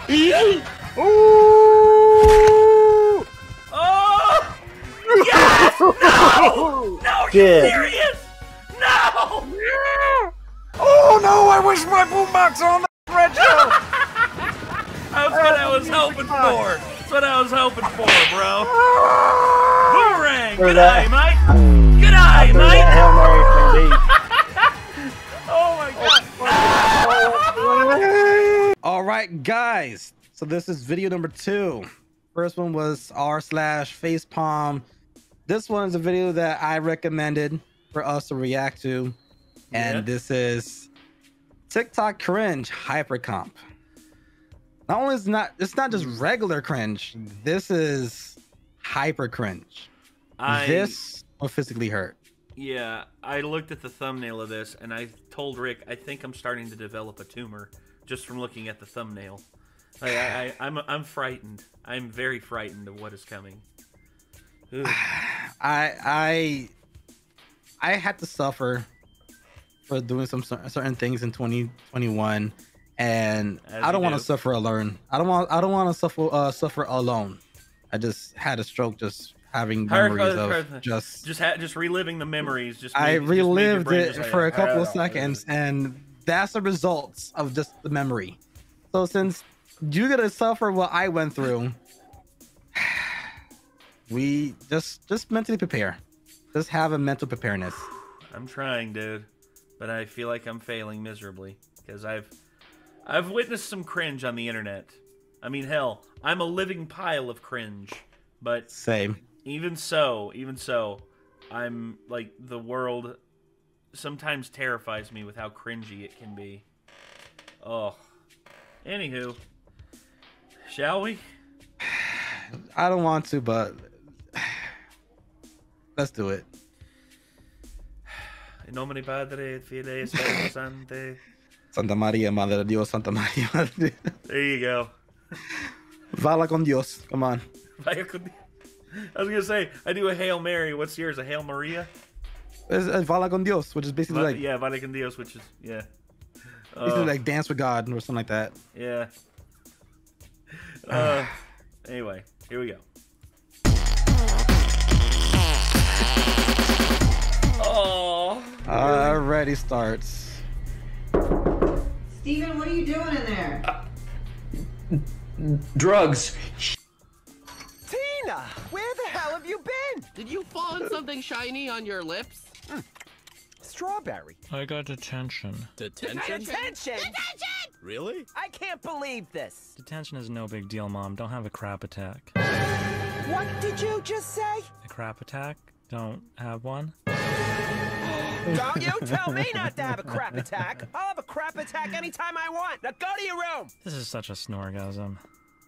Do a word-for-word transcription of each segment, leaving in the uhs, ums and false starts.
Ooh! Oh! Yes! No! No, are you serious? No! Oh no! I wish my boombox on the red show. That's what I was hoping for. That's what I was hoping for, bro. Boomerang! Good eye, Mike! Good eye, Mike! Hail Mary from Oh my god! All right, guys. So this is video number two. First one was r slash facepalm. This one is a video that I recommended for us to react to, and yeah. This is TikTok cringe hypercomp. Not only is not it's not just regular cringe. This is hyper cringe. I, this will physically hurt. Yeah, I looked at the thumbnail of this and I told Rick, I think I'm starting to develop a tumor just from looking at the thumbnail. I, I, I'm I'm frightened. I'm very frightened of what is coming. Ugh. I I I had to suffer for doing some certain things in twenty twenty-one, and As I don't want to suffer alone. I don't want I don't want to suffer uh, suffer alone. I just had a stroke just having memories of just just ha just reliving the memories. Just I made, relived just it for a couple of seconds, and that's the results of just the memory. So since you're gonna suffer what I went through, we just just mentally prepare. Just have a mental preparedness. I'm trying, dude, but I feel like I'm failing miserably because I've I've witnessed some cringe on the internet. I mean, hell, I'm a living pile of cringe. But same. Even so, even so, I'm like the world sometimes terrifies me with how cringy it can be. Oh, anywho, shall we? I don't want to, but let's do it. In nomine Padre, Filii, Spiritus Sancti. Santa Maria, Madre de Dios, Santa Maria, Madre de Dios. There you go. Vala con Dios. Come on. Vaya con Dios. I was gonna say I do a Hail Mary. What's yours? A Hail Maria? It's a Vala con Dios, which is basically Va like yeah, Vala con Dios, which is yeah. Basically uh, like dance with God or something like that. Yeah. Uh, anyway, here we go. Oh. Already starts. Steven, what are you doing in there? Uh, drugs. Tina, where the hell have you been? Did you fall on something shiny on your lips? Mm. Strawberry. I got detention. Detention? Detention? Detention! Really? I can't believe this. Detention is no big deal, Mom. Don't have a crap attack. What did you just say? A crap attack? Don't have one? Don't you tell me not to have a crap attack. I'll have a crap attack anytime I want. Now go to your room. This is such a snorgasm.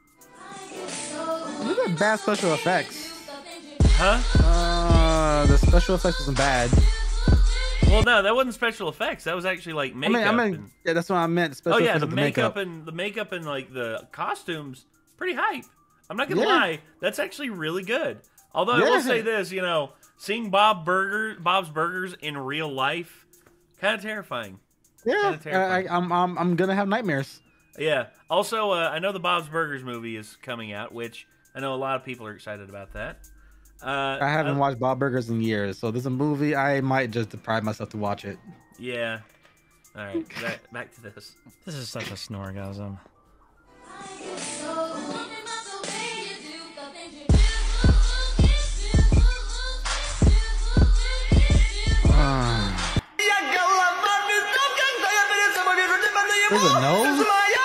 These are bad special effects. Huh? Uh, the special effects wasn't bad. Well, no, that wasn't special effects. That was actually like makeup. I mean, I mean and... yeah, that's what I meant. Special oh yeah, effects the, the makeup, makeup and the makeup and like the costumes, pretty hype. I'm not gonna yeah. lie, that's actually really good. Although yeah. I will say this, you know, seeing Bob Burger, Bob's Burgers in real life, kind of terrifying. Yeah, terrifying. I, I'm, I'm, I'm gonna have nightmares. Yeah. Also, uh, I know the Bob's Burgers movie is coming out, which I know a lot of people are excited about that. Uh, I haven't uh, watched Bob Burgers in years, so there's a movie I might just deprive myself to watch it. Yeah. All right, back, back to this. This is such a snorgasm. There's a nose?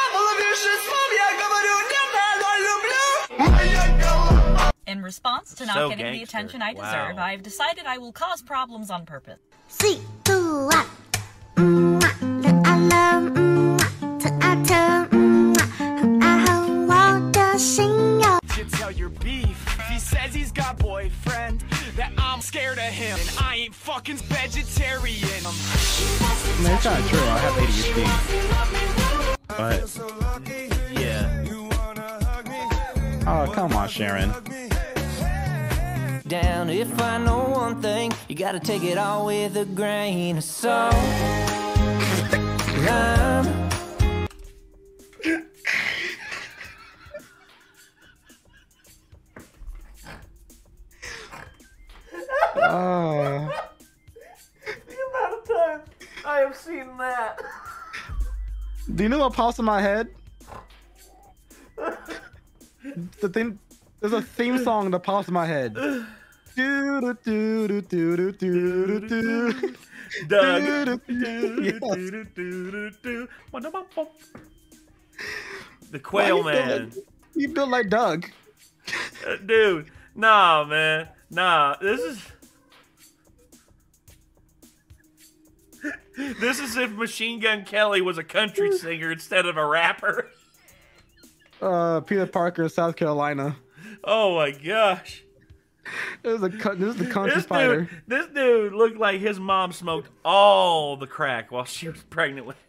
In response to not So getting gangster. the attention I Wow. deserve, I've decided I will cause problems on purpose. See, ooh, ah. You tell your beef. He says he's got boyfriend. That I'm scared of him. And I ain't fucking vegetarian. Man, it's not true. I have A D H D. But yeah. Oh, come on, Sharon. Down, if I know one thing, you gotta take it all with a grain of salt. Lime. Do you know what pops in my head? The thing, there's a theme song that pops in my head. Do do do do do do do do. Doug. Yes. The Quail Why you built Man. like- You built like Doug. Uh, Dude, nah, man. Nah, this is... This is if Machine Gun Kelly was a country singer instead of a rapper. Uh, Peter Parker, South Carolina. Oh my gosh. This is a cu- this is the country This spider. dude, this dude looked like his mom smoked all the crack while she was pregnant with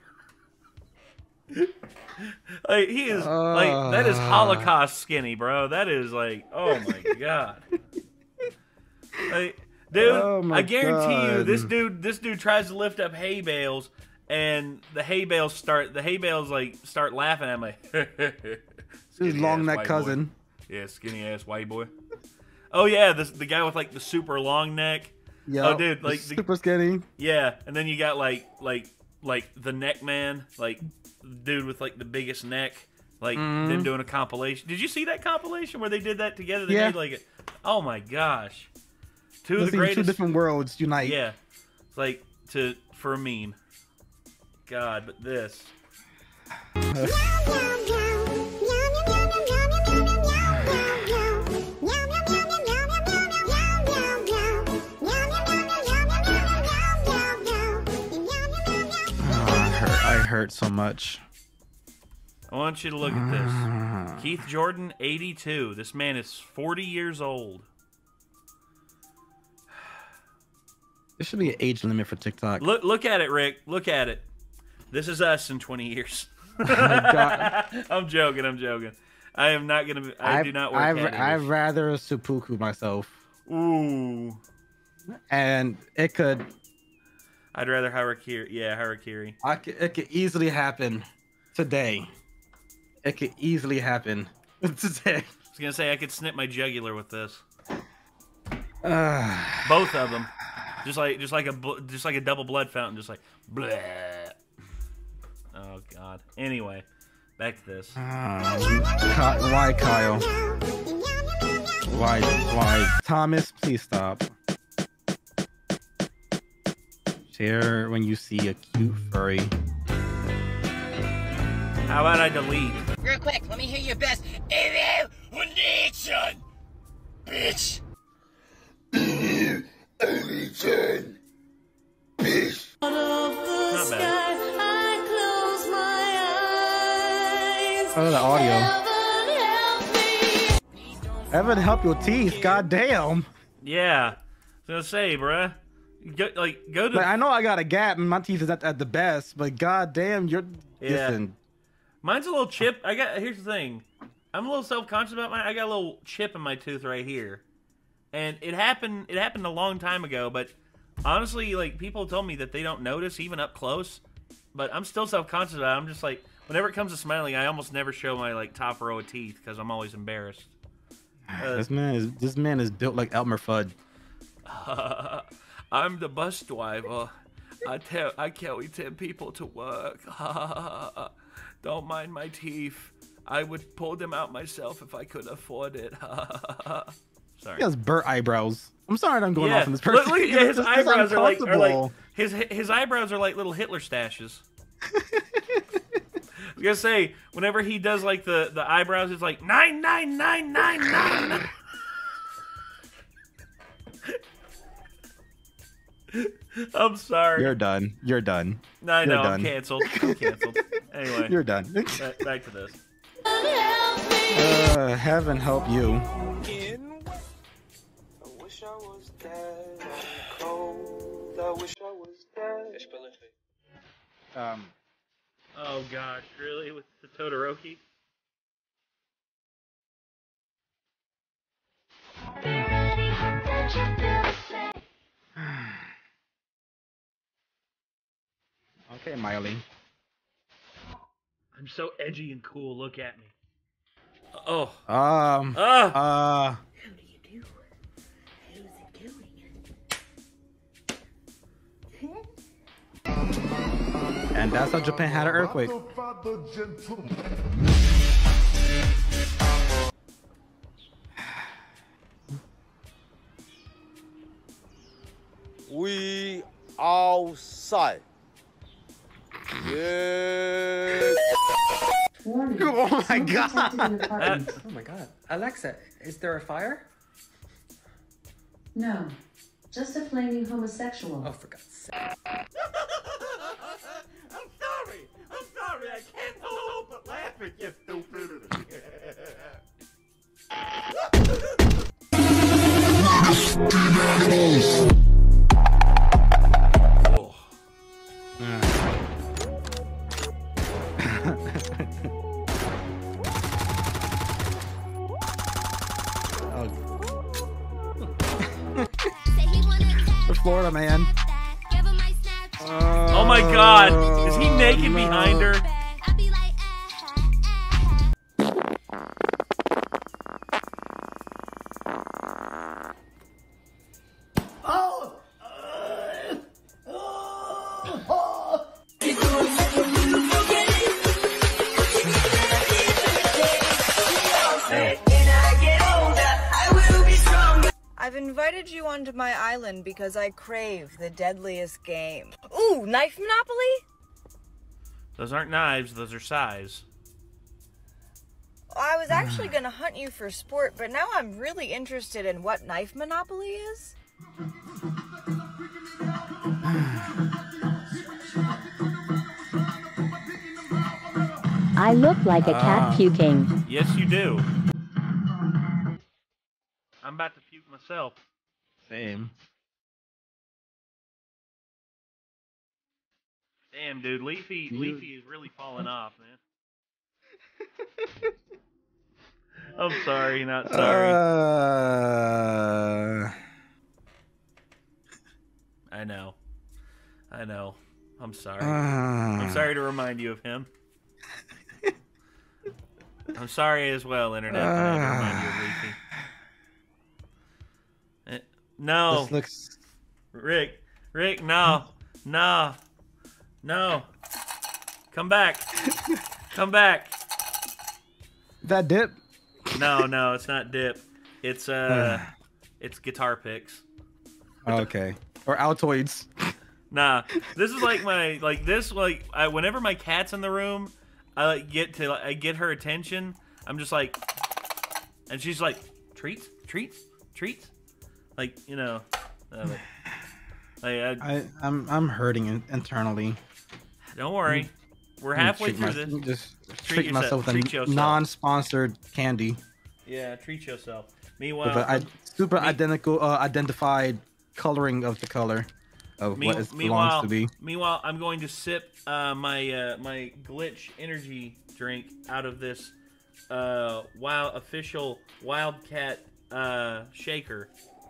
him. Like, he is, like, that is Holocaust skinny, bro. That is like, oh my god. Like, dude, Oh my I guarantee you, God. this dude, this dude tries to lift up hay bales, and the hay bales start, the hay bales like start laughing at me. His long neck cousin. Yeah, skinny ass white boy. Oh yeah, this the guy with like the super long neck. Yeah. Oh dude, like the, super skinny. yeah, and then you got like like like the neck man, like dude with like the biggest neck, like them doing a compilation. Did you see that compilation where they did that together? They Yeah. made like, a, oh my gosh, two of Let's the see greatest. two different worlds unite. Yeah, it's like to for a meme. God, but this. Oh, I hurt. I hurt so much. I want you to look at this. Keith Jordan, eighty-two. This man is forty years old. There should be an age limit for TikTok. Look, look at it, Rick. Look at it. This is us in twenty years. Oh my God. I'm joking. I'm joking. I am not gonna. I, do not work. I'd, at I'd it. rather seppuku myself, Ooh. and it could. I'd rather harakiri. Yeah, harakiri. I could, it could easily happen today. It could easily happen today. I was gonna say I could snip my jugular with this. Uh, Both of them. Just like, just like a, bl- just like a double blood fountain. Just like, bleh. Oh God. Anyway, back to this. uh, Ky- why, Kyle? Why? Why? Thomas, please stop. Share when you see a cute furry. How about I delete? Real quick, let me hear your best. Elimination, bitch. Elimination, bitch. Not bad. Oh, the audio. Evan, help your teeth. God damn. Yeah. I was gonna say, bruh. Go, like, go to. Like, I know I got a gap and my teeth is not at the best, but god damn, you're. Yeah. Listen. Mine's a little chip. I got. Here's the thing. I'm a little self-conscious about mine. I got a little chip in my tooth right here, and it happened. It happened a long time ago. But honestly, like people told me that they don't notice even up close. But I'm still self-conscious about it. I'm just like, whenever it comes to smiling, I almost never show my like top row of teeth because I'm always embarrassed. Uh, This man is this man is built like Elmer Fudd. I'm the bus driver. I tell I carry ten people to work. Don't mind my teeth. I would pull them out myself if I could afford it. Sorry. He has burnt eyebrows. I'm sorry that I'm going Yeah. off on this Look, person. look, yeah, his This is eyebrows are like, are like uncomfortable. his his eyebrows are like little Hitler stashes. I was gonna say, whenever he does like the the eyebrows, it's like nine nine nine nine nine. I'm sorry. You're done. You're done. No, I You're know, I'm done. canceled. I'm canceled. Anyway. You're done. back, back to this. Uh, heaven help you. I wish I was dead. I'm cold. I wish I was dead. Um. Oh gosh, really? With the Todoroki? Okay, Miley. I'm so edgy and cool. Look at me. Oh. Um. Ah. Uh. And that's how Japan had an earthquake. We outside. Yeah. Oh my god. Oh my god. Alexa, is there a fire? No. Just a flaming homosexual. Oh, for God's sake. I'm sorry. I'm sorry. I can't help but laugh at you, stupid. Oh. Florida man. Oh my god, is he naked no. behind her? Oh! I've invited you onto my island because I crave the deadliest game. Ooh, knife Monopoly? Those aren't knives, those are size. I was actually gonna hunt you for sport, but now I'm really interested in what knife Monopoly is. I look like a cat Ah. puking. Yes, you do. I'm about to puke myself. Same. Damn, dude, Leafy, Leafy is really falling off, man. I'm sorry, not sorry. Uh... I know. I know. I'm sorry. Uh... I'm sorry to remind you of him. I'm sorry as well, Internet, when I had to remind you of Leafy. Eh, No. This looks... Rick. Rick, no. No. No. Come back. Come back. That dip? No, no, it's not dip. It's uh it's guitar picks. Okay. Or Altoids. Nah. This is like my like this like I whenever my cat's in the room, I like get to I get her attention. I'm just like and she's like treats, treats, treats. Like, you know, uh, like, I, I, I'm I'm hurting in, internally. Don't worry, we're halfway through my, this. Just treat treat myself yourself. Treat with a yourself. non-sponsored candy. Yeah, treat yourself. Meanwhile, With a I, super me- identical, uh, identified coloring of the color of me- what it meanwhile, belongs to be. Meanwhile, I'm going to sip uh, my uh, my glitch energy drink out of this uh, wild official Wildcat uh, shaker.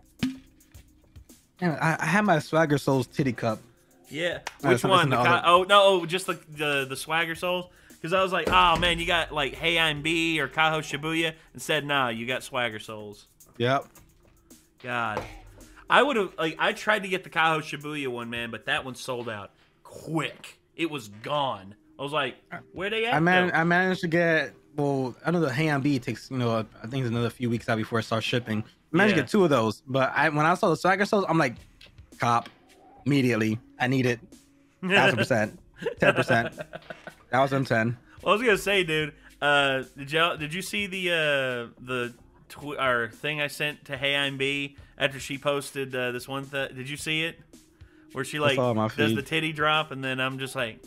Man, I, I had my Swagger Souls titty cup. Yeah, No, which it's not- one? it's The not co- all oh no, oh, just the the, the Swagger Souls. Because I was like, oh man, you got like Hey I'm B or Kaho Shibuya. Instead, nah, you got Swagger Souls. Yep. God, I would have like I tried to get the Kaho Shibuya one, man, but that one sold out quick. It was gone. I was like, where they at? I man, though? I managed to get. Well, I know the Hey on B takes, you know, I think it's another few weeks out before it starts shipping. I managed Yeah. to get two of those, but I when I saw the Swagger Souls, I'm like, cop, immediately. I need it. Thousand percent, ten percent. That was M ten. Well, I was gonna say, dude. Uh, did you did you see the uh the tw- or thing I sent to Hey I'm B after she posted uh, this one? Th- did you see it? Where she like saw it on my does feed. the titty drop, and then I'm just like,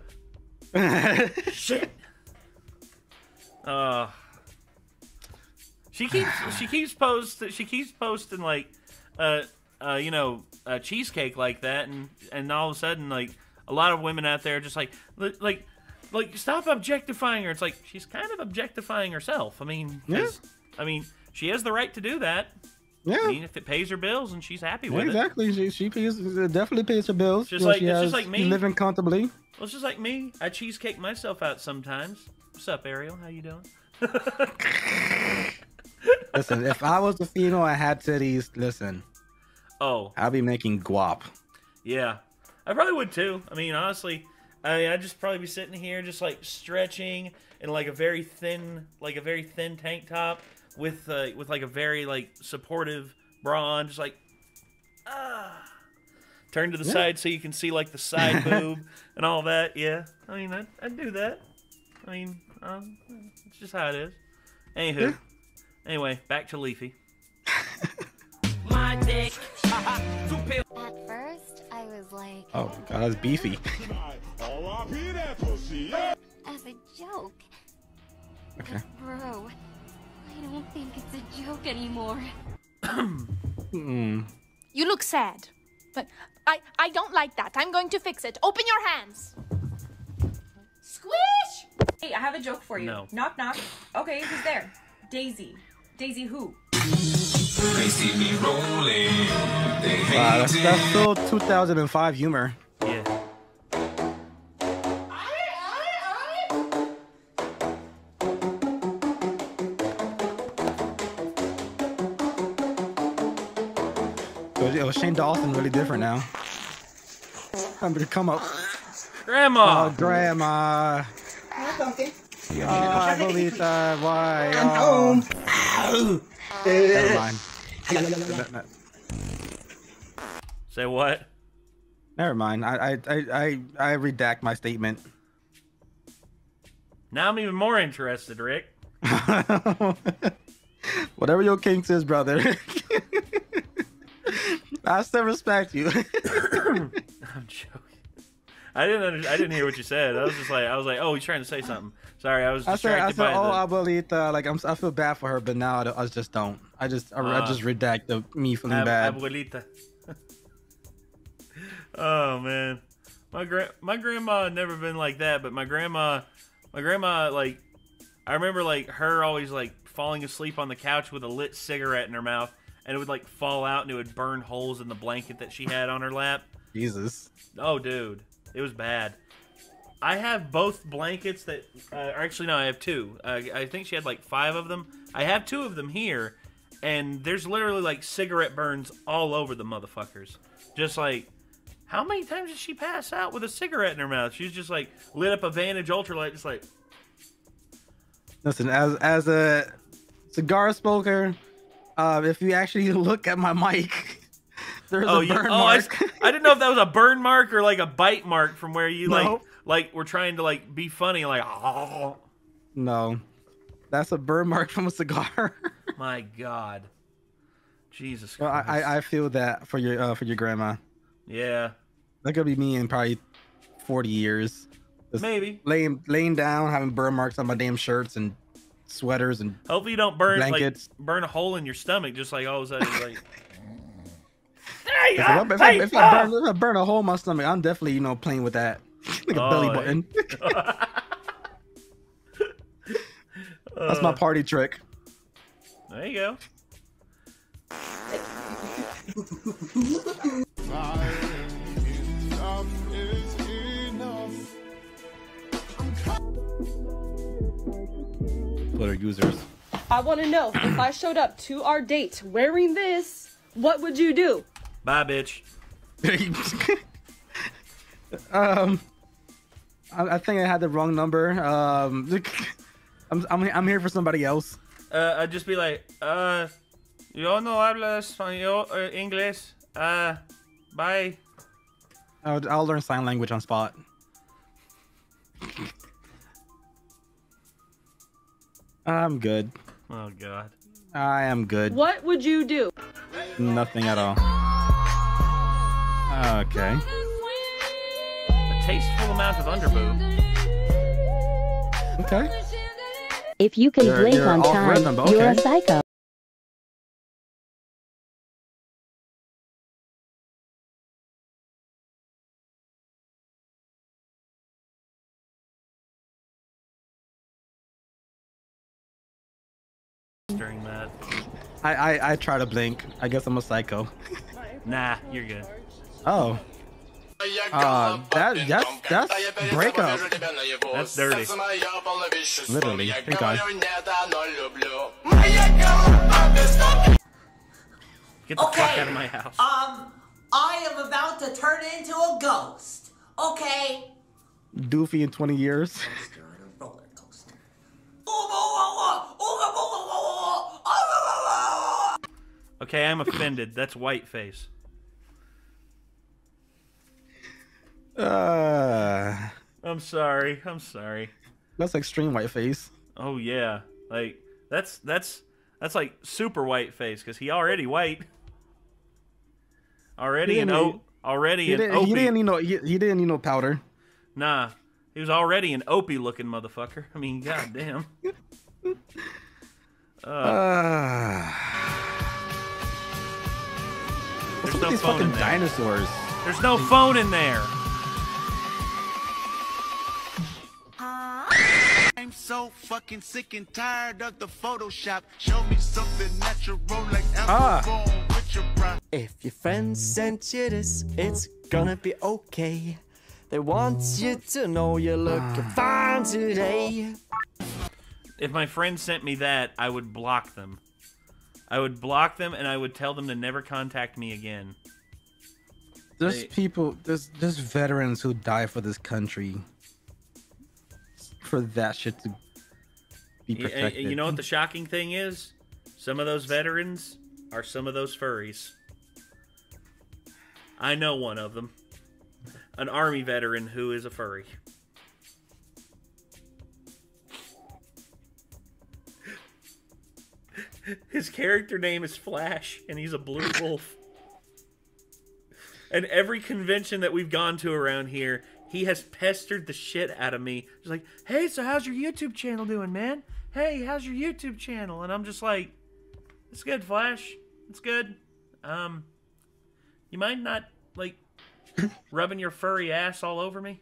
shit. Uh, she keeps she keeps post she keeps posting like uh uh you know a cheesecake like that, and and all of a sudden like a lot of women out there are just like li- like like stop objectifying her. It's like she's kind of objectifying herself. I mean, 'cause- I mean she has the right to do that. Yeah. I mean, if it pays her bills and she's happy Yeah, with it. exactly. She she pays, definitely pays her bills. Just You know, like- she it's just has- like me. she's living comfortably. Well, it's just like me. I cheesecake myself out sometimes. What's up, Ariel? How you doing? Listen, if I was a female and had titties, listen. Oh. I'd be making guap. Yeah, I probably would too. I mean, honestly, I mean, I'd just probably be sitting here just like stretching in like a very thin, like a very thin tank top with uh, with like a very like supportive bra on, just like ah. Turn to the yeah. side so you can see like the side boob and all that. Yeah, I mean, I'd, I'd do that. I mean, um, it's just how it is. Anywho, yeah. anyway, back to Leafy. My dick. At first, I was like, oh my god, that's beefy. As a joke. Okay. But bro, I don't think it's a joke anymore. mm. You look sad, but I I don't like that. I'm going to fix it. Open your hands. Squish! Hey, I have a joke for you. No. Knock knock. Okay, who's there? Daisy. Daisy who? They see me rolling. They hate wow, that's, that's still two thousand five humor. Yeah. Yo, Shane Dawson really different now. I'm gonna come up. Grandma. Oh, grandma. Okay. Oh, Abuelita, why? I'm oh. home. Never mind. Say what? Never mind. I I I I, I redact my statement. Now I'm even more interested, Rick. Whatever your kinks is, brother. I still respect you. I'm joking. I didn't under, I didn't hear what you said. I was just like I was like, oh, he's trying to say something. Sorry, I was distracted I said, I said, by oh, the... Abuelita, like I'm, I feel bad for her, but now I, I just don't. I just, I, uh, I just redact the me feeling ab bad. Abuelita. Oh man, my gra my grandma had never been like that, but my grandma, my grandma like, I remember like her always like falling asleep on the couch with a lit cigarette in her mouth, and it would like fall out and it would burn holes in the blanket that she had on her lap. Jesus. Oh, dude, it was bad. I have both blankets that, uh, actually no, I have two. Uh, I think she had like five of them. I have two of them here, and there's literally like cigarette burns all over the motherfuckers. Just like, how many times did she pass out with a cigarette in her mouth? She's just like lit up a Vantage Ultralight, just like. Listen, as as a cigar smoker, uh, if you actually look at my mic, there's oh, a burn you, oh, mark. I, I didn't know if that was a burn mark or like a bite mark from where you No. like. Like, we're trying to, like, be funny, like, oh. No. That's a burn mark from a cigar. My God. Jesus well, Christ. I, I feel that for your uh, for your grandma. Yeah. That could be me in probably forty years. Just Maybe. Laying, laying down, having burn marks on my damn shirts and sweaters and hopefully you don't burn, blankets. like, burn a hole in your stomach, just like all of a sudden, like... If, I, if, I, if, I burn, if I burn a hole in my stomach, I'm definitely, you know, playing with that. Like a oh, belly button. That's my party trick. There you go. Twitter users. I want to know, if I showed up to our date wearing this, what would you do? Bye, bitch. um, I, I think I had the wrong number. Um, I'm, I'm, I'm here for somebody else. Uh, I'd just be like, uh, yo no hablo español, uh, inglés. Uh, bye. I'll, I'll learn sign language on spot. I'm good. Oh, God. I am good. What would you do? Nothing at all. Okay. A tasteful amount of underboob. Okay. If you can You're- blink you're on off time, rhythm, but you're a okay. psycho. During that. I, I, I try to blink. I guess I'm a psycho. Nah, you're good. Oh. Uh, that, that's, that's breakup. That's dirty. Literally. Thank God. Get the Okay. fuck out of my house. Um, I am about to turn into a ghost. Okay? Doofy in twenty years. Okay, I'm offended. That's whiteface. Uh, I'm sorry. I'm sorry. That's extreme whiteface. Oh yeah, like that's that's that's like super whiteface because he already white. Already an o already he an didn't, opie. he didn't need no he, he didn't need no powder. Nah, he was already an opie looking motherfucker. I mean, goddamn. uh, Uh, what's There's up no with these phone fucking in there. dinosaurs? There's no phone in there. I'm so fucking sick and tired of the Photoshop. Show me something natural like Ah. alcohol with your pride. If your friends sent you this, it's gonna be okay. They want you to know you're looking fine today. If my friend sent me that, I would block them. I would block them and I would tell them to never contact me again. There's They- people, there's there's veterans who die for this country. For that shit to be Y- perfected. You know what the shocking thing is? Some of those veterans are some of those furries. I know one of them. An army veteran who is a furry. His character name is Flash, and he's a blue wolf. And every convention that we've gone to around here, he has pestered the shit out of me. He's like, hey, so how's your YouTube channel doing, man? Hey, how's your YouTube channel? And I'm just like, it's good, Flash. It's good. Um, you mind not, like, rubbing your furry ass all over me?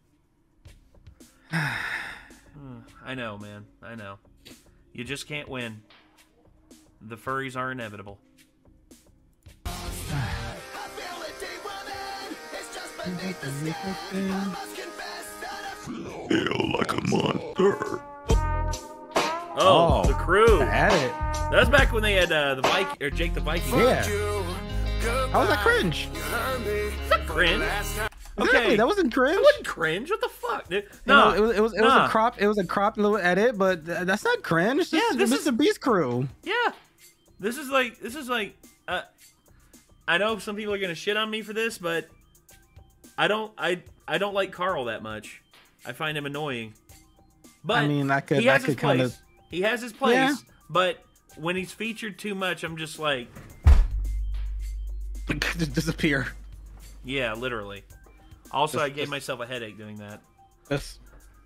Hmm, I know, man. I know. You just can't win. The furries are inevitable. Feel like a monster. Oh, the crew. Had it. That was back when they had uh, the Viking or Jake the Viking. Yeah. How was that cringe? It's not cringe. Exactly, Okay, that wasn't cringe. It wasn't cringe. What the fuck, dude? No, No, it was it was it nah. was a crop it was a crop little edit, but th- that's not cringe. It's Yeah, just this Mister Beast crew. Yeah, this is like this is like. Uh, I know some people are gonna shit on me for this, but I don't. I I don't like Carl that much. I find him annoying. But I mean, I could- he has I his could kinda- place. He has his place. Yeah. But when he's featured too much, I'm just like, Just disappear. yeah, literally. Also, Just- I gave just- myself a headache doing that. That's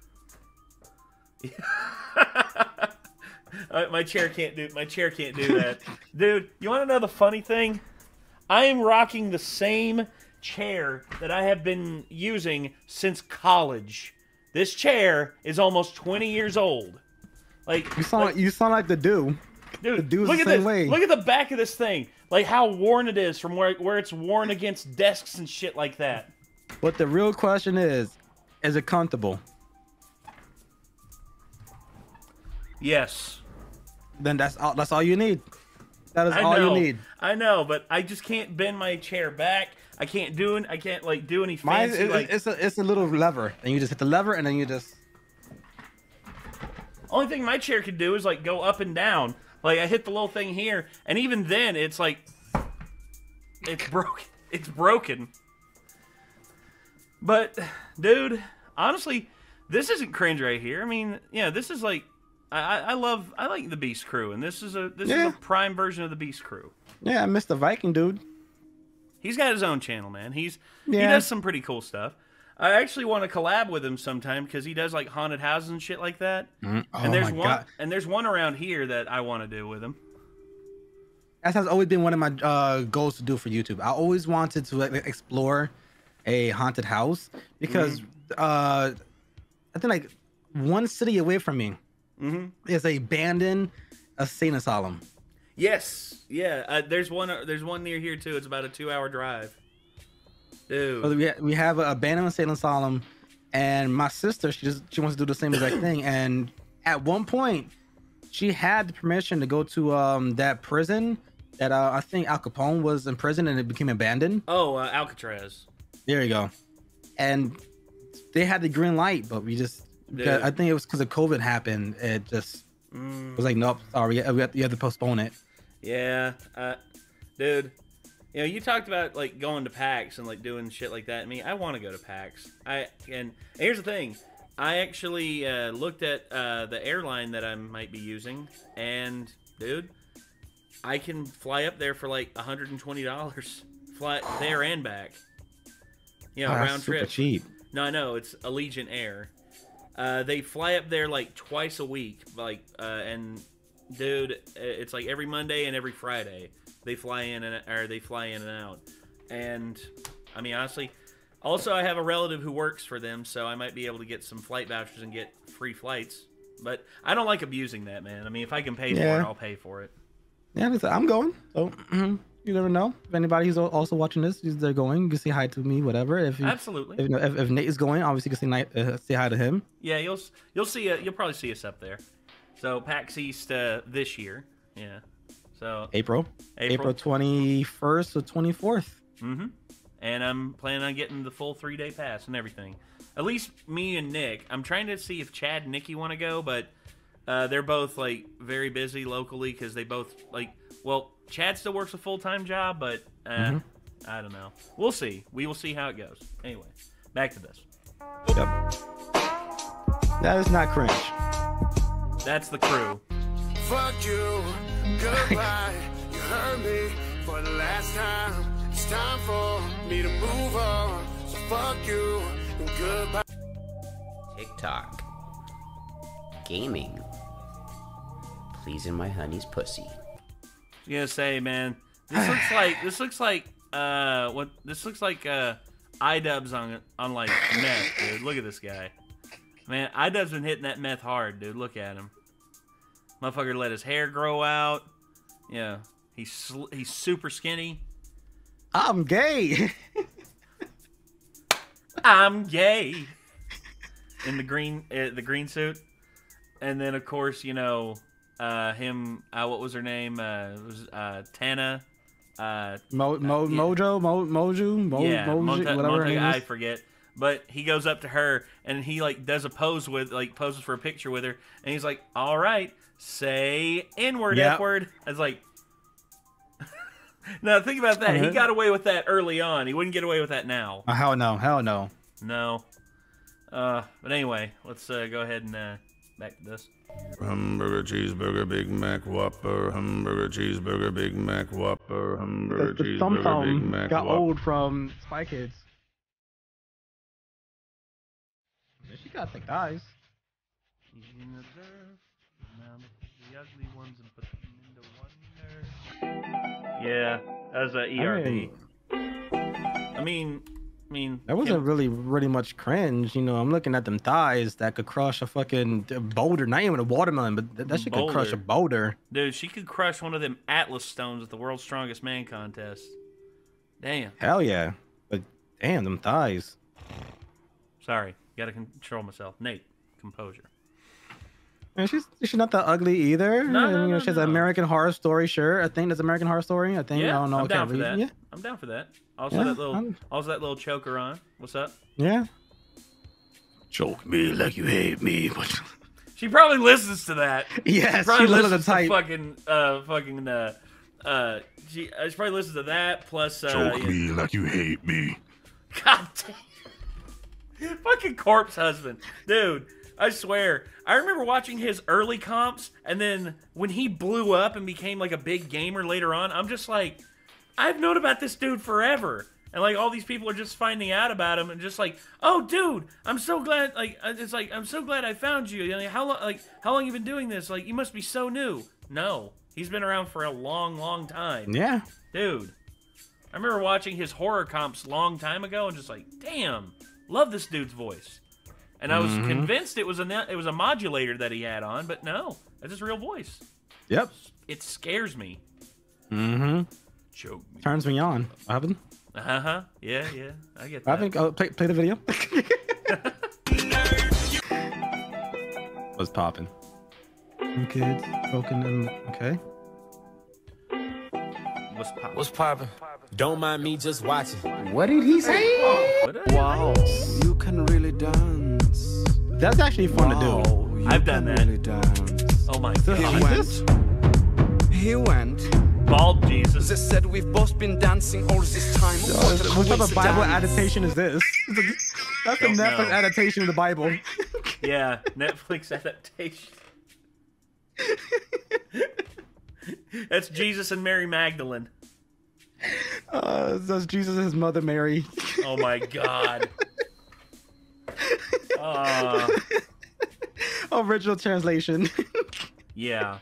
Uh, my chair can't do. My chair can't do that, dude. You want to know the funny thing? I am rocking the same chair that I have been using since college. This chair is almost twenty years old. Like you sound like, you sound like the dude. dude, the dude's look the at same this. way. Look at the back of this thing. Like how worn it is from where where it's worn against desks and shit like that. But the real question is, is it comfortable? Yes. Then that's all. That's all you need. That is I all know, you need. I know, but I just can't bend my chair back. I can't do it. I can't like do any Mine, fancy it- like. it's a it's a little lever, and you just hit the lever, and then you just. Only thing my chair could do is like go up and down. Like I hit the little thing here, and even then it's like it's broken. It's broken. But dude, honestly, this isn't cringe right here. I mean, yeah, this is like I, I I love I like the Beast Crew, and this is a this Yeah. is a prime version of the Beast Crew. Yeah, I missed the Viking dude. He's got his own channel, man. He's he Yeah. does some pretty cool stuff. I actually want to collab with him sometime because he does like haunted houses and shit like that. Mm, oh and there's my one God. and there's one around here that I want to do with him. That has always been one of my uh, goals to do for YouTube. I always wanted to like, explore a haunted house because uh, I think like one city away from me Mhm. is a abandoned insane asylum. Yes, yeah. Uh, there's one. There's one near here too. It's about a two-hour drive. Dude. So we ha- we have an abandoned insane asylum, and my sister she just she wants to do the same exact thing. And at one point, she had the permission to go to um that prison that uh, I think Al Capone was in prison and it became abandoned. Oh, uh, Alcatraz. There you go. And they had the green light, but we just Dude. I think it was because of COVID happened. It just Mm. was like, nope, sorry, we have, you have to postpone it. Yeah, uh, dude. You know, you talked about like going to PAX and like doing shit like that. I mean, I want to go to PAX. I and here's the thing. I actually uh, looked at uh, the airline that I might be using, and dude, I can fly up there for like one hundred twenty dollars, fly there and back. You know, Oh, that's round super trip. cheap. No, I know it's Allegiant Air. Uh, they fly up there like twice a week, like, uh, and dude, it's like every Monday and every Friday they fly in and or they fly in and out. And I mean, honestly, also I have a relative who works for them, so I might be able to get some flight vouchers and get free flights. But I don't like abusing that, man. I mean, if I can pay Yeah. for it, I'll pay for it. Yeah, listen, I'm going. So mhm, you never know. If anybody who's al- also watching this, is they're going, you can say hi to me, whatever. If you, Absolutely. If, you know, if, if Nate is going, obviously you can say, ni- uh, say hi to him. Yeah, you'll you'll see uh, you'll probably see us up there. So PAX East uh, this year, yeah. So April, April. April twenty-first to twenty-fourth. Mm-hmm. And I'm planning on getting the full three day pass and everything. At least me and Nick. I'm trying to see if Chad and Nikki want to go, but uh, they're both like very busy locally because they both like. Well, Chad still works a full time job, but uh, Mhm. I don't know. We'll see. We will see how it goes. Anyway, back to this. Yep. That is not cringe. That's the crew. Fuck you, goodbye. You hurt me for the last time. It's time for me to move on. So fuck you and goodbye. TikTok. Gaming. Pleasing my honey's pussy. I was gonna say, man, this looks like this looks like uh what this looks like uh iDubbbz on on like meth, dude. Look at this guy, man. iDubbbz been hitting that meth hard, dude. Look at him, motherfucker. Let his hair grow out. Yeah, he's sl he's super skinny. I'm gay. I'm gay. In the green uh, the green suit, and then of course you know. Uh, him, uh, what was her name? Uh, it was uh, Tana. Uh, Mo, Mo, uh, yeah. Mojo, Mo, Moju, Mo, yeah, Moju, Monta- whatever her Monta- name I is. forget. But he goes up to her and he like does a pose with, like poses for a picture with her, and he's like, "All right, say N-word, Yep. F-word." I was like, now think about that. He got away with that early on. He wouldn't get away with that now. Oh, hell no, hell no. No. Uh, but anyway, let's uh, go ahead and uh, back to this. Hamburger, cheeseburger, Big Mac, Whopper. Hamburger, cheeseburger, Big Mac, Whopper. Hamburger, The, the thumb cheeseburger, Big thumb Mac, got Whopper. old from Spy Kids. She got thick thighs. Yeah, as a E R D. I I mean, I mean, That wasn't really, really much cringe. You know, I'm looking at them thighs that could crush a fucking boulder. Not even a watermelon, but th- that shit could crush a boulder. Dude, she could crush one of them Atlas stones at the World's Strongest Man contest. Damn. Hell yeah. But damn, them thighs. Sorry, gotta control myself. Nate, composure. And she's she's not that ugly either. No, And, no, you know, no, she has no. an American Horror Story shirt. I think that's American Horror Story. I think. Yeah, I don't know. I'm I can't down for read- that. Yeah. I'm down for that. Also Yeah, that little, I'm- also that little choker on. What's up? Yeah. Choke me like you hate me. She probably listens to that. Yes, she probably she listens listens to type. fucking, uh, fucking, uh, uh, she, uh, she probably listens to that plus, uh, Choke yeah. me like you hate me. God damn. Fucking corpse husband. Dude, I swear. I remember watching his early comps, and then when he blew up and became like a big gamer later on, I'm just like, I've known about this dude forever. And like all these people are just finding out about him and just like, oh dude, I'm so glad, like, it's like, I'm so glad I found you. You know, how long, like, how long you been doing this? Like, you must be so new. No, he's been around for a long, long time. Yeah. Dude. I remember watching his horror comps long time ago and just like, damn, love this dude's voice. And I was Mhm. convinced it was a it was a modulator that he had on, but no, that's his real voice. Yep. It scares me. Mm-hmm. Choke me. Turns me on. What happened? Uh huh. Yeah, yeah. I get I that. think. Oh, play, play the video. What's popping? Some kids broken in. Okay. What's popping? What's popping? Don't mind me just watching. What did he say? Wow. You can really dance. That's actually fun Wow, to do. you I've done can that. Really dance. Oh my He god. went. He went. Bald Jesus. They said we've both been dancing all this time. What a What type of Bible coincidence. adaptation is this? That's the Don't Netflix know. adaptation of the Bible. Yeah, Netflix adaptation. That's Jesus and Mary Magdalene. Uh, that's Jesus and his mother Mary. Oh my god. Uh, Original translation. yeah.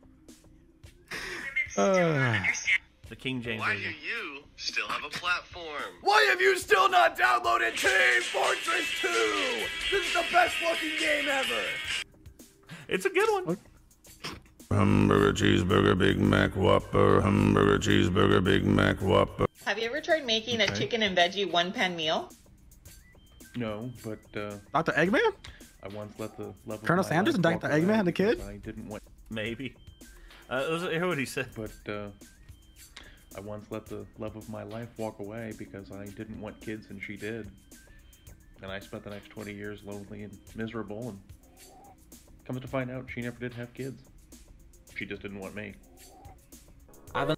Uh, The King James Why do version. you still have a platform? Why have you still not downloaded Team Fortress two? This is the best fucking game ever. It's a good one. Hamburger, cheeseburger, Big Mac, Whopper. Hamburger, cheeseburger, Big Mac, Whopper. Have you ever tried making a Okay. chicken and veggie one-pan meal? No, but uh, Doctor Eggman? I once let the love of Colonel my Sanders life and walk Doctor Eggman away had a kid? because I didn't want. Maybe. Uh, was it, hear what he said. But uh, I once let the love of my life walk away because I didn't want kids, and she did. And I spent the next twenty years lonely and miserable. And come to find out, she never did have kids. She just didn't want me. I've been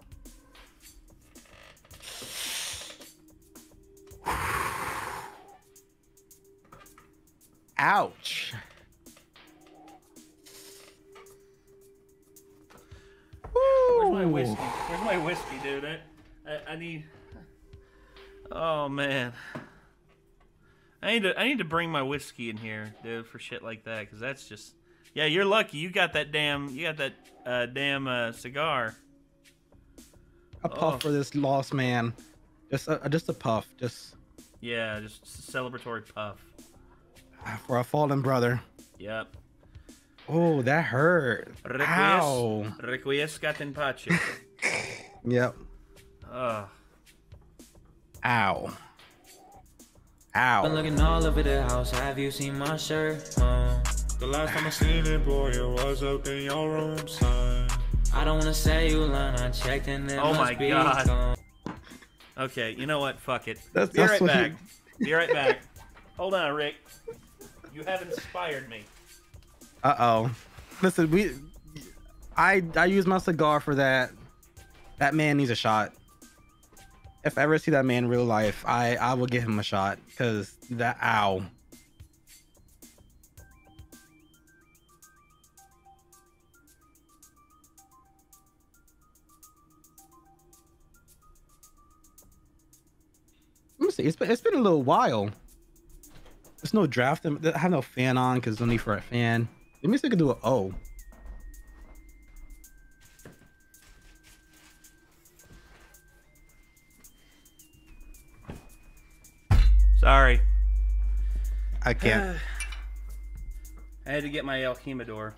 Ouch. Where's my whiskey? Where's my whiskey, dude? I, I, I need. Oh man. I need to. I need to bring my whiskey in here, dude, for shit like that, because that's just. Yeah, you're lucky. You got that damn. You got that uh, damn uh, cigar. A puff Oh. for this lost man. Just a, just a puff. Just Yeah, just a celebratory puff. for a fallen brother. Yep. Oh, that hurt. Ow. Requies, requiescat in pace. Yep. Ugh. Ow. Ow. been looking all over the house. Have you seen my shirt? Uh, the last time I seen it, boy, it was up in your room, son. I don't wanna say you lying. I checked and it Oh must my be god. gone. Okay, you know what? Fuck it. That's- Be that's right what back. he- Be right back. Hold on, Rick. You have inspired me. Uh oh. Listen, we. I I use my cigar for that. That man needs a shot. If I ever see that man in real life, I I will give him a shot because that ow. Let me see. It's been it's been a little while. There's no draft. I have no fan on because no need for a fan. Let me see if I can do an O. Sorry. I can't. I had to get my El Jimador.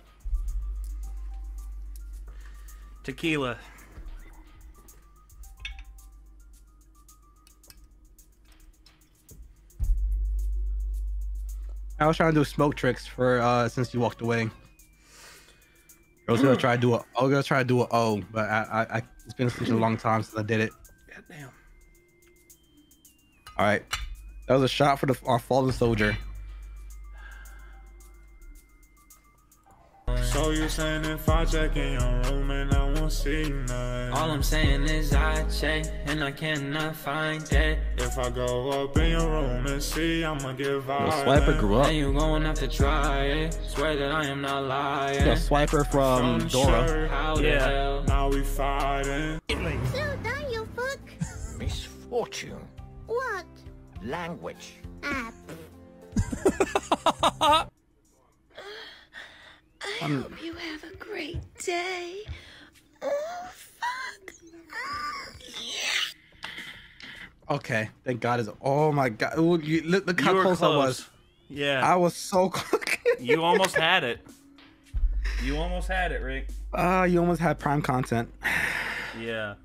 Tequila. I was trying to do smoke tricks for uh since you walked away. I was gonna try to do a I was gonna try to do a O, but I I, I it's been such a long time since I did it. Goddamn. All right, that was a shot for the our fallen soldier. So you're saying if I check in your room and I won't see nothing? All I'm saying is I check and I cannot find that. If I go up in your room and see, I'ma give out. Swiper grew up. And you gon' have to try it. Swear that I am not lying. The Swiper from Dora. Sure, how the Yeah. hell now we fighting? Slow down, you fuck. Misfortune. What? Language. Ah. I Um, hope you have a great day. Oh, fuck. Okay, thank God is. Oh my God! Ooh, you, look, look how You were close, I close. was. Yeah. I was so close. You almost had it. You almost had it, Rick. Ah, uh, you almost had prime content. Yeah.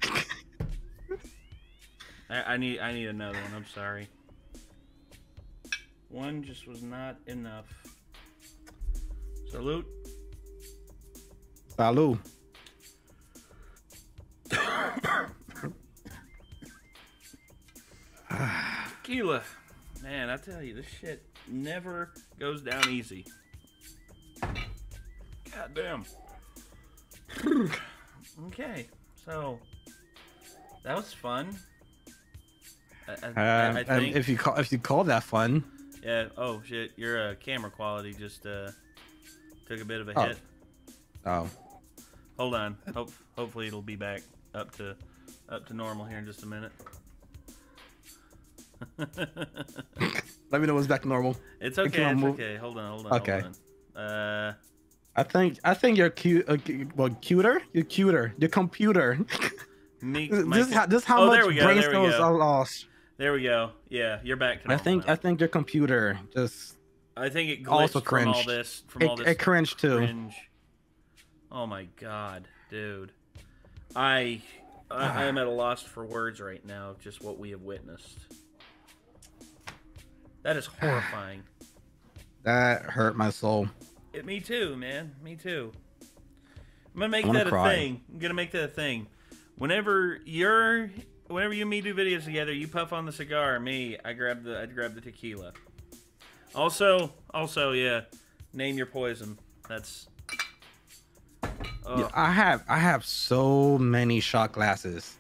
I, I need I need another one. I'm sorry. One just was not enough. Salute. Salud. Whew. Man, I tell you, this shit never goes down easy. God damn. Okay, so that was fun. I, I, Uh, I think. if you call if you call that fun. Yeah. Oh shit, your uh, camera quality just uh, took a bit of a Oh. hit. Oh. Hold on. Hope hopefully it'll be back up to up to normal here in just a minute. Let me know when it's back to normal. It's I okay. can't It's move. okay. Hold on. Hold on. Okay. Hold on. Uh. I think I think you're cute. Uh, cu- well, cuter. You're cuter. Your computer. Me, this my- how this how oh, much there we go, brain there we cells go. are lost. There we go. Yeah, you're back to I normal think now. I think your computer just I think it glitched also from all cringed. this. From It- all this it cringed too. Cringe. Oh my god, dude! I I, I am at a loss for words right now of just what we have witnessed. That is horrifying. That hurt my soul. It, me too, man. Me too. I'm gonna make I wanna that a cry. thing. I'm gonna make that a thing. Whenever you're, whenever you and me do videos together, you puff on the cigar. Me, I grab the, I grab the tequila. Also, also, yeah. Name your poison. That's. Oh, Yeah, I have I have so many shot glasses.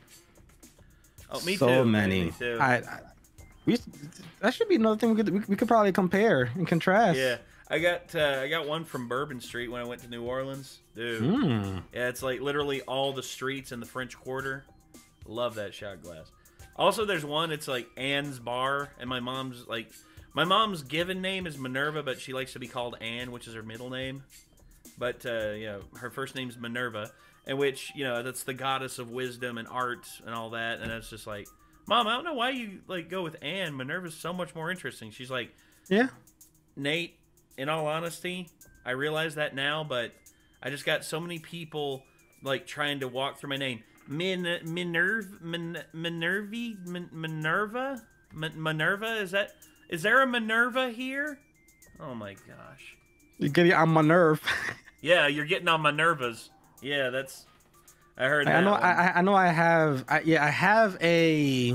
oh me so too. man, many. Me too. I, I we that should be another thing we could we, we could probably compare and contrast. Yeah, I got uh, I got one from Bourbon Street when I went to New Orleans, dude. Mm. Yeah, it's like literally all the streets in the French Quarter. Love that shot glass. Also, there's one. It's like Anne's Bar, and my mom's like my mom's given name is Minerva, but she likes to be called Anne, which is her middle name. But uh, you know, her first name's Minerva, and which you know that's the goddess of wisdom and art and all that. And it's just like, Mom, I don't know why you like go with Anne. Minerva's so much more interesting. She's like, Yeah. Nate, in all honesty, I realize that now, but I just got so many people like trying to walk through my name. Min Minerva Min, Minervi Min, Minerva Min, Minerva is that is there a Minerva here? Oh my gosh. You get it on my nerve. Yeah, you're getting on my nervas. Yeah, that's I heard that. I know one. I I know I have I, yeah I have a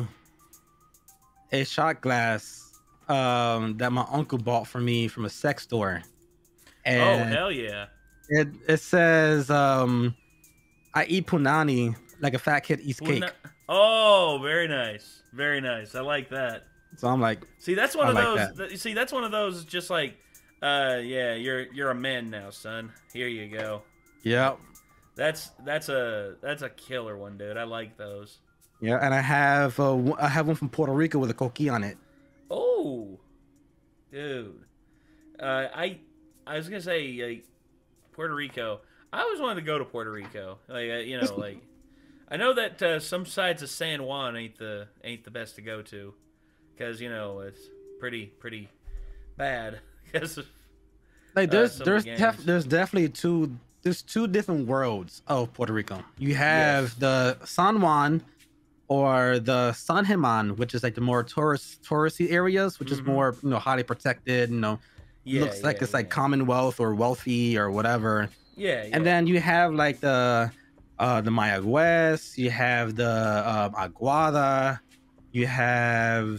a shot glass um that my uncle bought for me from a sex store. Oh And hell yeah. It it says um I eat punani like a fat kid eats cake. Puna- Oh, very nice. Very nice. I like that. So I'm like, See, that's one I of like those. that. That. See, that's one of those. Just like, uh, yeah, you're you're a man now, son. Here you go. Yep. That's that's a that's a killer one, dude. I like those. Yeah, and I have uh, one- I have one from Puerto Rico with a coquille on it. Oh, dude. Uh, I I was gonna say like Puerto Rico. I always wanted to go to Puerto Rico. Like uh, you know, like I know that uh, some sides of San Juan ain't the ain't the best to go to, because you know it's pretty pretty bad. Because Like uh, there's some of there's the def- gangs. there's definitely two there's two different worlds of Puerto Rico. You have Yes. the San Juan or the San German, which is like the more tourist touristy areas, which is Mhm. more you know highly protected. You know, Yeah, looks like yeah, it's like Commonwealth or wealthy or whatever. Yeah, And then you have like the uh the Mayagüez, you have the um, Aguada, you have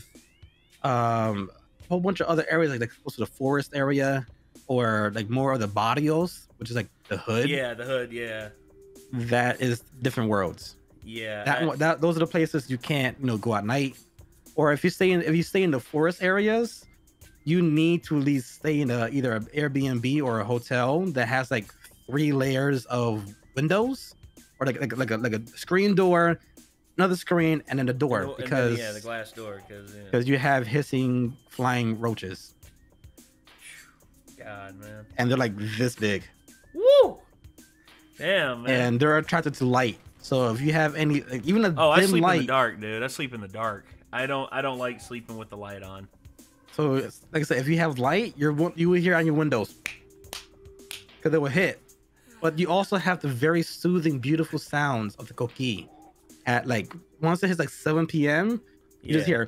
um a whole bunch of other areas like, like close to the forest area or like more of the barrios, which is like the hood. Yeah, the hood. Yeah, That is different worlds. yeah. That, I- one- that those are the places you can't you know go at night, or if you stay in if you stay in the forest areas, you need to at least stay in a, either an Airbnb or a hotel that has like three layers of windows, or like like like a, like a screen door, another screen, and then the door, and then, because yeah, the glass door, because yeah. because you have hissing flying roaches, God, man. and they're like this big, Woo! Damn, man. and they're attracted to light. So if you have any like, even a Oh, I dim sleep light, in the dark, dude. I sleep in the dark. I don't. I don't like sleeping with the light on. so it's, like I said, if you have light, you're won- you will hear on your windows because it will hit. But you also have the very soothing, beautiful sounds of the coquille. At like once it hits like seven p m, you just Yeah. hear,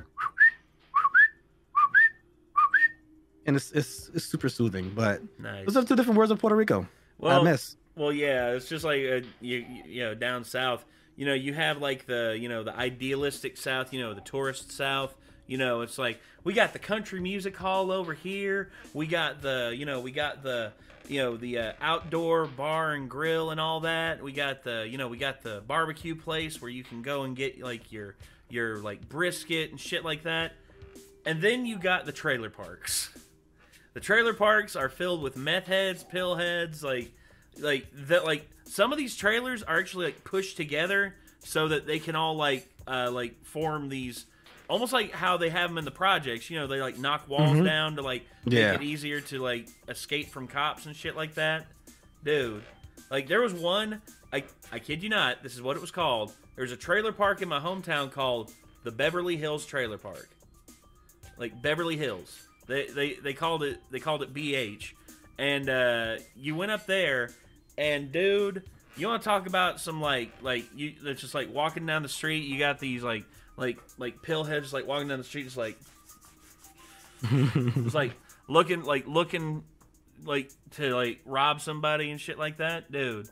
and it's it's, it's super soothing. But Nice. those are two different words of Puerto Rico. Well, I miss. Well, yeah, it's just like uh, you, you know, down south. You know, you have like the, you know, the idealistic South. You know, the tourist South. You know, it's like we got the country music hall over here. We got the, you know, we got the, you know, the uh, outdoor bar and grill and all that. We got the, you know, we got the barbecue place where you can go and get like your your like brisket and shit like that. And then you got the trailer parks. The trailer parks are filled with meth heads, pill heads, like like that. Like some of these trailers are actually like pushed together so that they can all like uh, like form these. Almost like how they have them in the projects, you know, they like knock walls Mhm. down to like Yeah. make it easier to like escape from cops and shit like that. Dude, like there was one, I I kid you not, this is what it was called. There's a trailer park in my hometown called the Beverly Hills Trailer Park. Like Beverly Hills. They they they called it they called it B H. And uh you went up there and dude, you want to talk about some like like you it's just like walking down the street, you got these like Like, like pill heads, like walking down the street, just like, it's like looking, like looking, like to like rob somebody and shit like that, dude.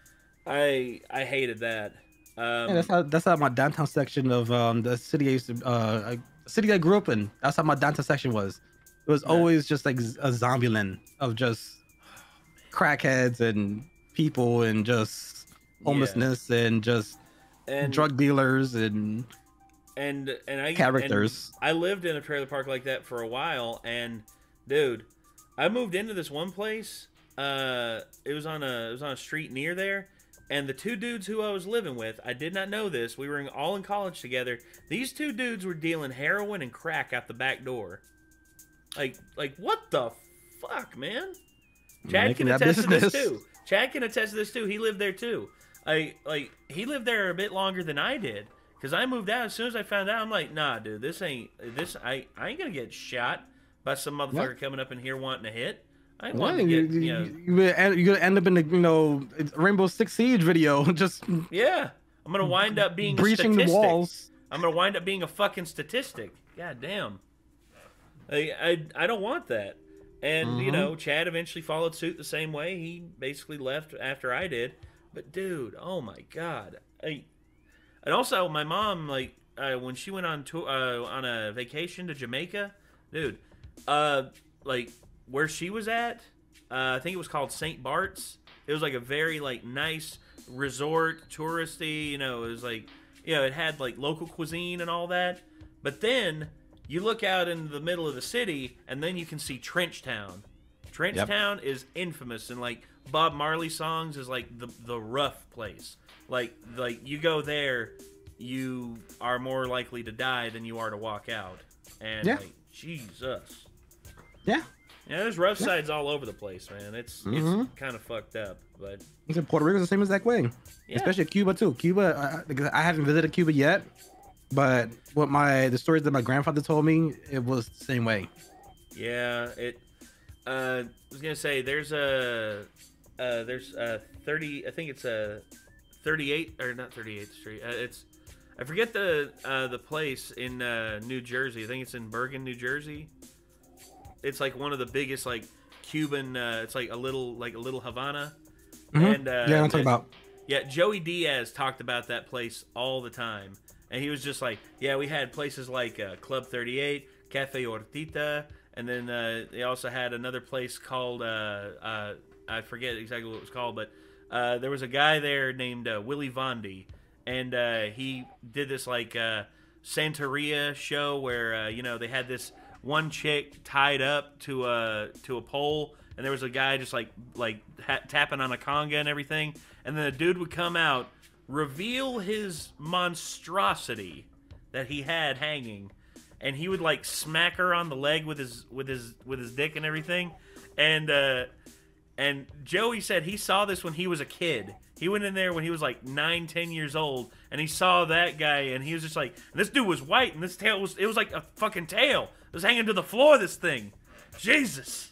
I I hated that. Um, Yeah, that's how that's how my downtown section of um the city I used to uh I, the city I grew up in. That's how my downtown section was. It was always just like a zombie land of just crackheads and people and just homelessness and just And- drug dealers and and and I characters. and I lived in a trailer park like that for a while, and dude, I moved into this one place. Uh, it was on a it was on a street near there, and the two dudes who I was living with, I did not know this. We were in, all in college together. These two dudes were dealing heroin and crack out the back door. Like like what the fuck, man? Chad Making can that attest to this business. too. Chad can attest to this too. He lived there too. I like he lived there a bit longer than I did. Cause I moved out as soon as I found out. I'm like, nah, dude, this ain't this. I, I ain't gonna get shot by some motherfucker What? coming up in here wanting to hit. I ain't Well, wanting you, to get, you, you know, you, you're gonna- you're gonna end up in the you know Rainbow Six Siege video, just yeah. I'm gonna wind up being breaching a the statistic. walls. I'm gonna wind up being a fucking statistic. God damn. I I, I don't want that. And you Mhm. know, Chad eventually followed suit the same way. He basically left after I did. But dude, oh my god. I, and also my mom, like, uh, when she went on to, uh, on a vacation to Jamaica, dude, uh, like where she was at, uh, I think it was called Saint Bart's. It was like a very like nice resort, touristy. You know, it was like, you know, it had like local cuisine and all that. But then you look out in the middle of the city, and then you can see Trenchtown. Trenchtown is infamous, and like Bob Marley songs is like the the rough place. Like like you go there, you are more likely to die than you are to walk out. And Yeah. like Jesus. Yeah. Yeah, there's rough sides all over the place, man. It's Mhm. it's kind of fucked up, but It's in Puerto Rico, the same exact way. Yeah. Especially Cuba too. Cuba, I, I- because I haven't visited Cuba yet, but what my the stories that my grandfather told me, it was the same way. yeah, it. Uh, I was gonna say there's a uh, there's a thirty. I think it's a thirty-eight or not thirty-eighth Street. Uh, it's I forget the uh, the place in uh, New Jersey. I think it's in Bergen, New Jersey. It's like one of the biggest like Cuban. Uh, it's like a little like a little Havana. Mhm. And uh, Yeah, I'm talking about. Yeah, Joey Diaz talked about that place all the time, and he was just like, yeah, we had places like uh, Club thirty-eight, Cafe Ortita, and then uh, they also had another place called uh, uh, I forget exactly what it was called, but uh, there was a guy there named uh, Willie Vondi, and uh, he did this like uh, Santeria show where uh, you know they had this one chick tied up to a to a pole, and there was a guy just like like ha- tapping on a conga and everything, and then the dude would come out, reveal his monstrosity that he had hanging, and he would like smack her on the leg with his with his with his dick and everything, and uh, and Joey said he saw this when he was a kid. He went in there when he was like nine, ten years old, and he saw that guy, and he was just like, and this dude was white, and this tail was, it was like a fucking tail. It was hanging to the floor, this thing. Jesus.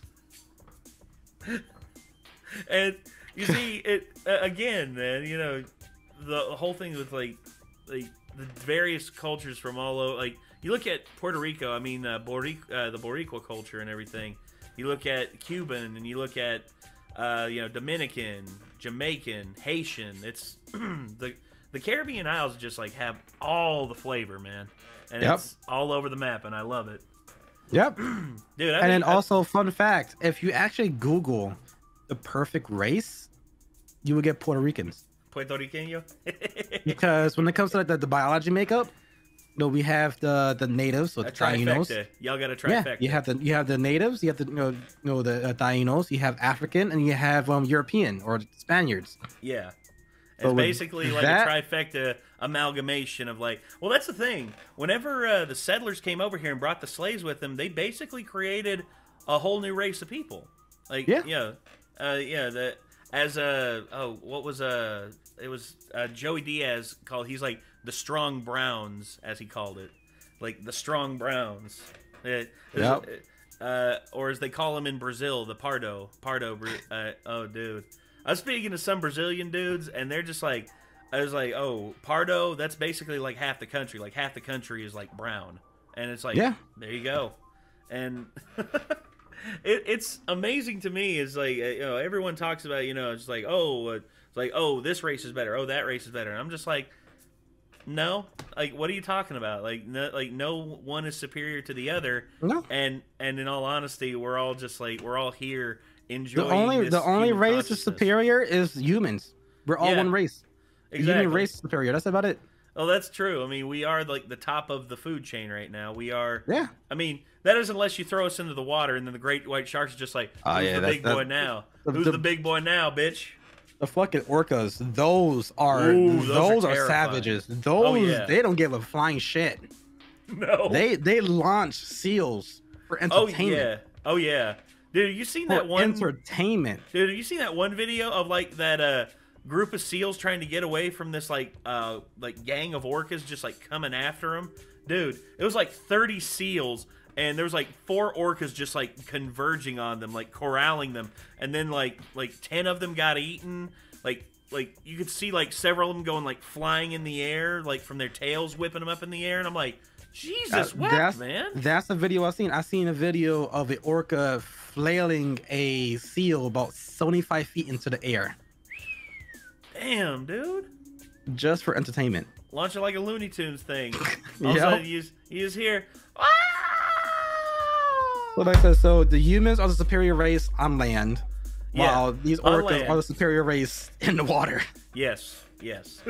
And you see, it uh, again, man, you know, the whole thing with like, like the various cultures from all over, like, you look at Puerto Rico, I mean, uh, Boric, uh, the Boricua culture and everything. You look at Cuban, and you look at, uh, you know, Dominican, Jamaican, Haitian. It's the the Caribbean Isles just like have all the flavor, man, and Yep. it's all over the map, and I love it. Yep. Dude, I and think then I- also, fun fact: if you actually Google the perfect race, you will get Puerto Ricans. Puerto Riqueño. Because when it comes to like the, the biology makeup, you know, we have the the natives, so A the Tainos. trifecta. Y'all got a Yeah, trifecta. you have the you have the natives, you have the you know, you know the uh, Tainos, you have African, and you have um European or Spaniards. Yeah. It's So with basically like that- a trifecta amalgamation of like, well, that's the thing. Whenever uh, the settlers came over here and brought the slaves with them, they basically created a whole new race of people. Like, Yeah. yeah, uh, yeah. The as a oh, what was uh it was uh, Joey Diaz called. He's like the strong browns, as he called it, like the strong browns. It, Yep. uh, or as they call them in Brazil, the Pardo. Pardo. Uh, oh, dude. I was speaking to some Brazilian dudes, and they're just like, I was like, oh, Pardo, that's basically like half the country. Like, half the country is like brown. And it's like, Yeah. there you go. And it, it's amazing to me. Is like, uh, you know, everyone talks about, you know, it's like, oh, uh, it's like, oh, this race is better. Oh, that race is better. And I'm just like, no, like, what are you talking about? Like, no, like, no one is superior to the other. No. And and in all honesty, we're all just like, we're all here enjoying. The only this the only human race consciousness. is superior is humans. We're all Yeah. one race. The Exactly. human race is superior. That's about it. Oh, that's true. I mean, we are like the top of the food chain right now. We are. Yeah. I mean, that is unless you throw us into the water, and then the great white sharks are just like, who's Oh, yeah, the that's- big boy that's- now? the- Who's the- the big boy now, bitch? The fucking orcas, those are Ooh, those those, are are, terrifying. savages. Those Oh, yeah. they don't give a flying shit. No. They they launch seals for Oh entertainment. yeah. Oh yeah. Dude, you seen For that one? entertainment. Dude, have you seen that one video of like that uh group of seals trying to get away from this like uh like gang of orcas just like coming after them? Dude, it was like thirty seals, and there was like four orcas just like converging on them, like corralling them, and then like like ten of them got eaten. Like like you could see like several of them going like flying in the air, like from their tails whipping them up in the air, and I'm like, Jesus, Uh, what, that's, man? That's the video I've seen. I seen a video of an orca flailing a seal about seventy-five feet into the air, Damn, dude. just for entertainment. Launch it like a Looney Tunes thing. All of a Yep. sudden, you just, you just hear, So like I said, so the humans are the superior race on land, Yeah, while these on orcas land. are the superior race in the water. yes, yes.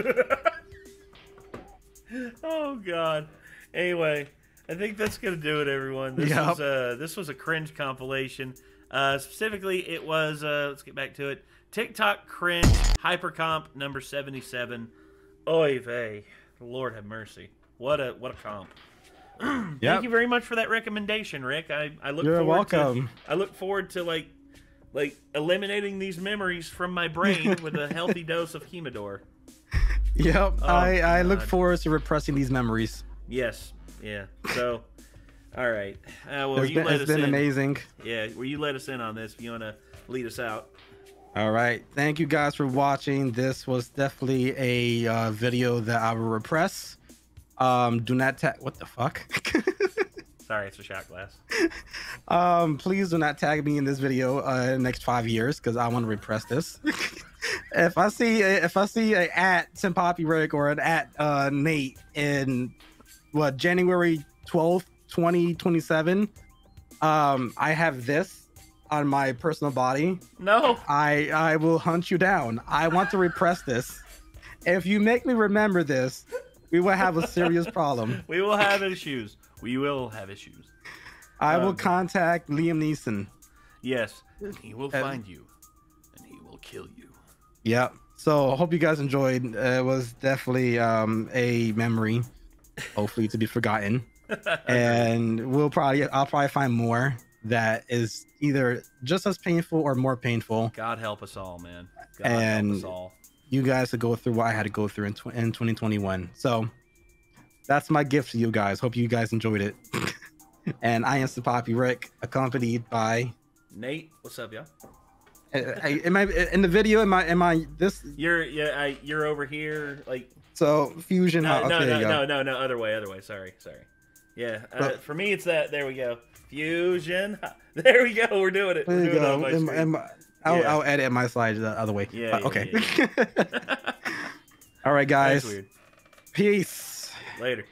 Oh, God. Anyway, I think that's going to do it, everyone. This, Yep. was, uh, this was a cringe compilation. Uh, specifically, it was, uh, let's get back to it, TikTok cringe hypercomp number seventy-seven. Oy vey. Lord have mercy. What a what a comp. Thank Yep. you very much for that recommendation, Rick. I, I look You're forward welcome. to I look forward to like like eliminating these memories from my brain with a healthy dose of Humidor. Yep, Oh, I, I look God. forward to repressing these memories. Yes. Yeah. So all right. Uh, well, It's you been- let it's us been in. amazing. Yeah, well, you let us in on this if you want to lead us out. All right, thank you guys for watching. This was definitely a uh, video that I will repress. Um, do not tag. What the fuck? Sorry, it's a shot glass. um, please do not tag me in this video uh, in the next five years because I want to repress this. if I see a, if I see a at Tim Poppy Rick or an at uh, Nate in what January twelfth, twenty twenty-seven, um, I have this on my personal body. No. I I will hunt you down. I want to repress this. If you make me remember this, we will have a serious problem. We will have issues. We will have issues. I will Um, contact Liam Neeson. Yes. He will Uh, find you, and he will kill you. Yep. So I hope you guys enjoyed. Uh, it was definitely um, a memory, hopefully to be forgotten. And we'll probably I'll probably find more that is either just as painful or more painful. God help us all, man. God and help us all. you guys to go through what I had to go through in, tw- in twenty twenty-one. So that's my gift to you guys. Hope you guys enjoyed it. And I am Tim Poppy Rick, accompanied by Nate, what's up, y'all? I, I, am I in the video? Am I? Am I this? You're yeah, I, you're over here, like. So fusion. No, huh? no, okay, there no, you go. no, no, no, other way, other way. Sorry, sorry. Yeah, uh, But- for me it's that. There we go. Fusion. There we go. We're doing it. There We're you doing it on go. my Am- screen. am- I'll, Yeah. I'll edit my slides the other way. Yeah, Uh, yeah, okay. yeah, All right, That is guys. weird. Peace. Later.